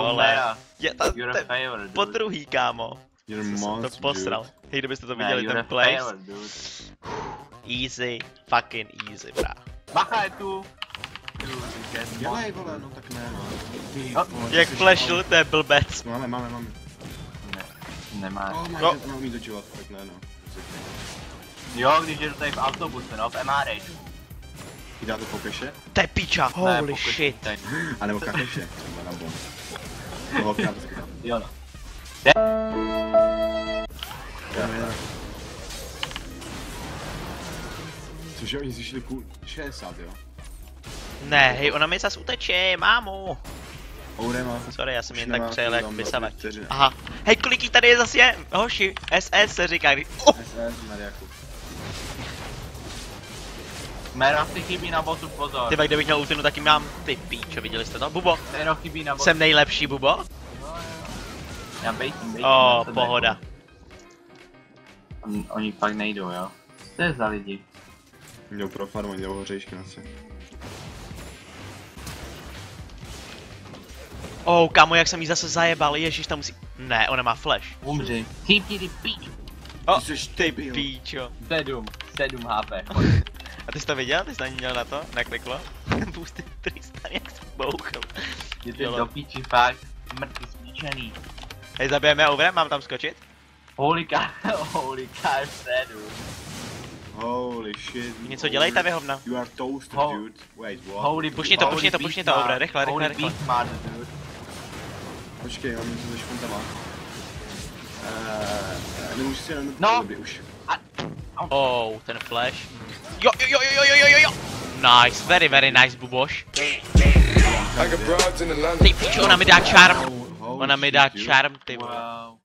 vole. You're a failure, dude. Po druhý, kámo. You're Jsem monster, to posral. Hej, kdybyste to Ne, viděli, you're ten a place. failure, dude. Easy, fucking easy, brá. Bacha je tu. Dělej, vole, no tak ne, no. Ty, No, vole, Jak ty jsi- flashil, to je blbec. Máme. Nemáš. Oh, mám jí dočovat, tak ne, no. Jo, když jedu tady v autobuse, no, v MRAčku. Ty dá to po keše? To je piča, holy shit. A nebo kakeše, třeba na bom. Toho krátce. Jo, no. Cože oni zjišili kůl 60, jo? Ne, hej, ona mi zas uteče, mámu. Oure má. Sorry, já jsem Už jen tak nemá přejel jak tam vysavač. vteřiny. Aha, hej, kolik jí tady je zase, hoši, SS se říká, kdy... Oh. SS, Mariaku. Mero si chybí na botu, pozor. Ty, kdybych měl ultinu, taky mám, ty píčo, viděli jste to? Bubo, Mero chybí na botu. jsem nejlepší, Bubo. Já bejtím. O, pohoda. Oni fakt nejdou, jo? Co je za lidi? Jdou pro farmu, jdou hořejšky na se. Oh, kámo, jak jsem jí zase zajebal, ježiš, tam musí... Ne, ona má flash. Umři. Chybí ty píč. O, Ty jsi ty debil. píčo. 7 HP. A ty jsi to viděl? Ty jsi na ní měl na to? Nakliklo? Boosty Tristan, jak jsi bouchl. Je to do píči fakt mrtvý spíčený. Hej, zabijeme over, mám tam skočit? Holy car, sedu. Holy shit. Něco dělejte, vy hovna. You are toasted, dude. Wait, what? Holy Pušni to, over, rychle. Holy beef mother, dude. Počkej, on něco ze špuntama. Nemůžu si jenom... No. Dobrý, už. Oh, ten flash. Jo. Nice, very nice, Buboš. Ty pičo, ona mi dá charm. Holy Ona mi shit, dá dude. charm, ty vole. Wow.